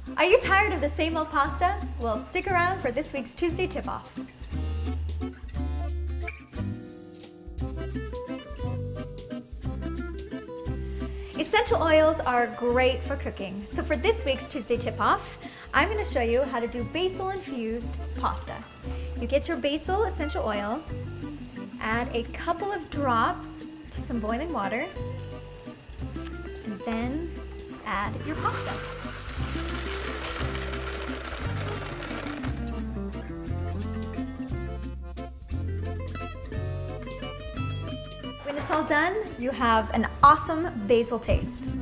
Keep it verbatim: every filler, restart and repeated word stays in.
Are you tired of the same old pasta? Well, stick around for this week's Tuesday tip-off. Essential oils are great for cooking. So for this week's Tuesday tip-off, I'm going to show you how to do basil-infused pasta. You get your basil essential oil, add a couple of drops to some boiling water, and then add your pasta. When it's all done, you have an awesome basil taste.